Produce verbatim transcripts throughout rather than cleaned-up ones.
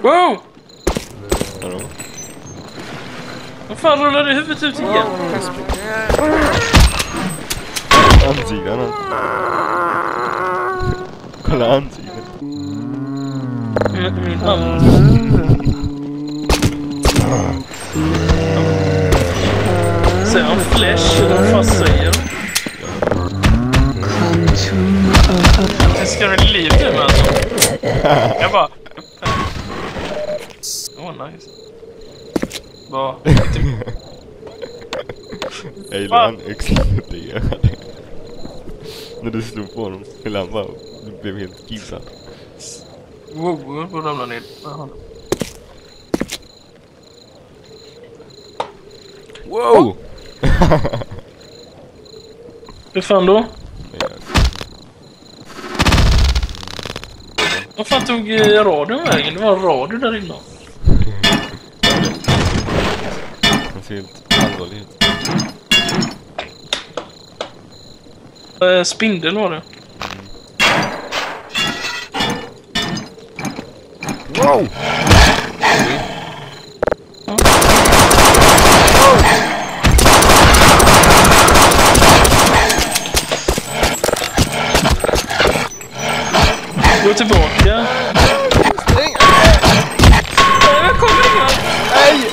Wow! Vadå? Vad fan rullar det huvudet ut igen? Ansidan. Kolla ansidan. Min, min hand. Säger han flash eller vad fan säger han? Jag ska ha liv nu alltså. Jag bara... Åh, oh, nice. Bara... Jag gillar han exploderade. När du slog på honom. Eller han bara... Du blev helt kissad. Wow, jag får ramla ner. Aha. Wow! Hur fan då? Vad fan tog eh, radion vägen? Det var en radio där inne. Han ser helt allvarlig ut. Eh, spindel var det. Wow! Gå tillbaka. Stäng! Nej, jag kommer inga. Nej!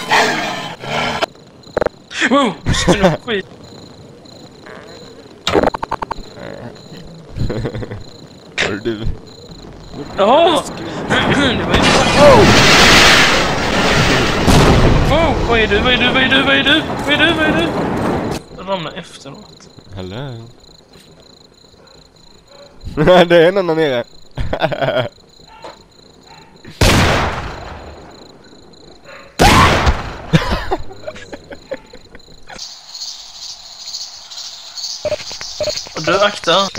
Wow, stund skit. Hör du? Jaha! Det var ju... Wow, vad är du? Vad är du? Vad är du? Vad är du? Vad är du? Vad är du? Jag ramlar efteråt. Hallå? Det är någon där nere. Och du, akta.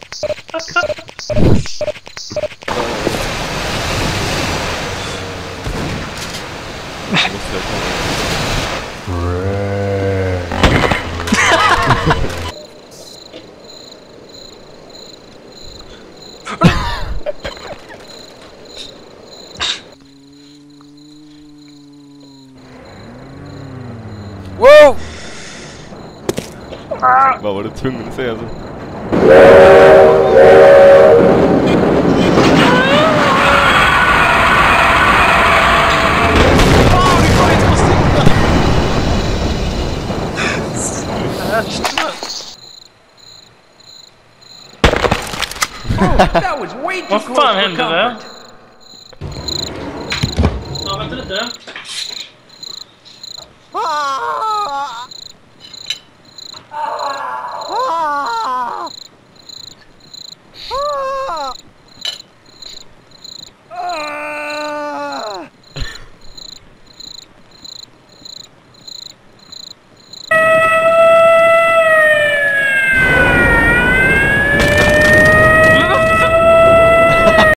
Wow! Vad var du tvungen att säga så? Vad fan hände där? Ja, vänta lite.